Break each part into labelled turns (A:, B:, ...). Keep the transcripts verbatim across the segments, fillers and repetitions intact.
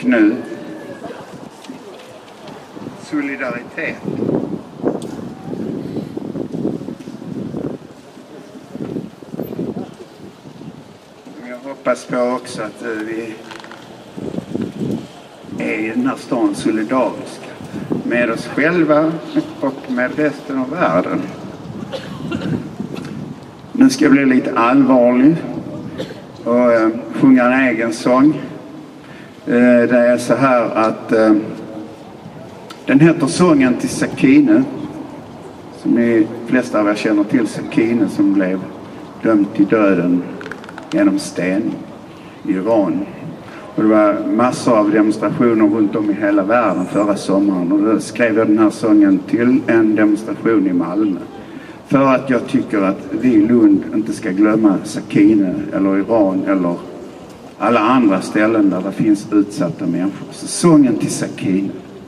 A: och nu. Solidaritet. Jag hoppas på också att vi är i den här stan solidariska med oss själva och med resten av världen. Nu ska jag bli lite allvarlig och eh, sjunga en egen sång. Eh, det är så här att eh, den heter Sången till Sakine, som ni flesta av er känner till. Sakine som blev dömd till döden genom stening i Iran. Och det var massor av demonstrationer runt om i hela världen förra sommaren. Och då skrev jag den här sången till en demonstration i Malmö. För att jag tycker att vi i Lund inte ska glömma Sakine eller Iran eller alla andra ställen där det finns utsatta människor. Så sången till Sakine.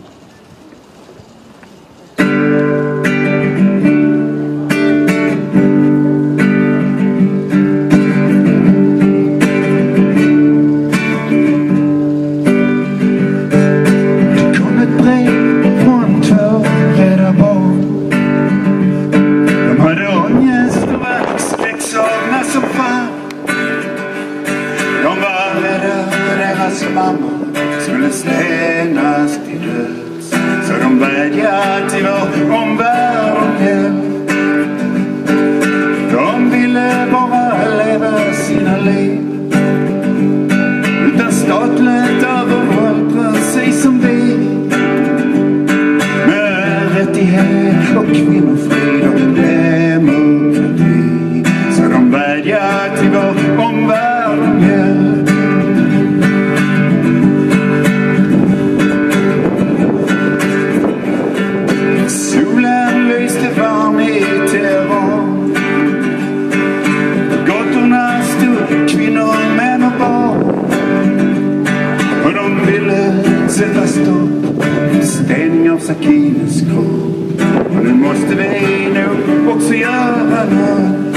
A: Skulle stenas till döds, så de vädjar till vår omvärld om hjälp. De ville bara leva sina liv utan statligt övervåld, precis som vi, med rättighet och kvinnofrid och demokrati. Så de vädjar till vår omvärld om hjälp. Sätta stopp, stängning av Sakines kropp. Och nu måste vi nog också göra något.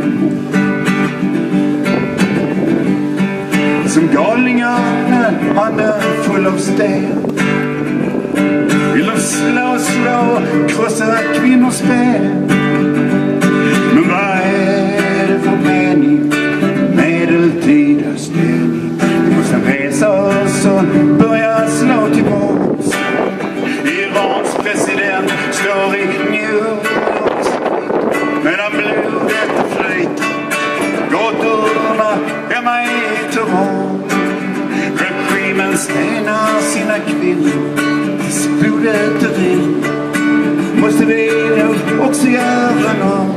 A: Som galningar med handen full av sten vill de slå, slå, krossa kvinnors ben. Men vad är det för mening? Medeltida ställning. Vi måste resa oss och börja slå tillbaks. Irans president slår i New York medan blodet flyter gatorna hemma i Teheran. Regimen stenar sina kvinnor tills blodet rinner. Måste vi nog också göra något.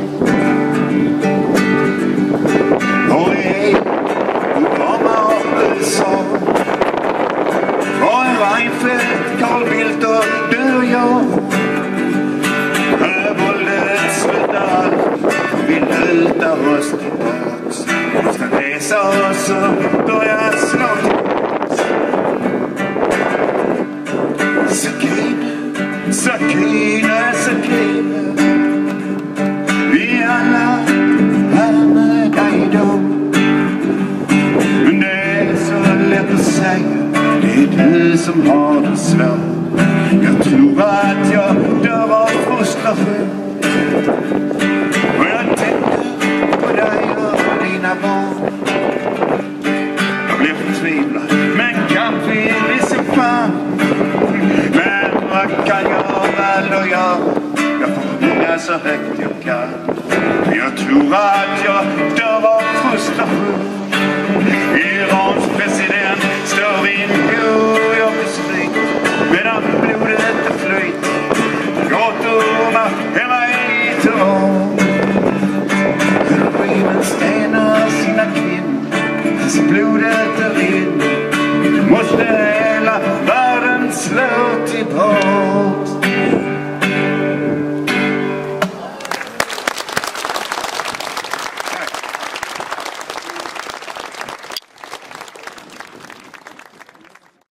A: Och hej, Obama och U S A, Karin Reinfeldt, Carl Bildt och du och jag. När våldet slutar vi lutar oss tillbaks. Vi måste resa oss och börja slå tillbaks. Sakine, Sakine, Sakine, vi alla är med dig då. Men det är så lätt att säga, det är du som har det svårt. Jag tror att jag dör av frustration. Och jag tänker på dig och dina barn. Jag blir förtvivlad, men kanske bli så fan. Men vad kan jag väl göra? Jag får sjunga så högt jag kan. Jag tror att jag dör av frustration. Irans president står i New York Street medan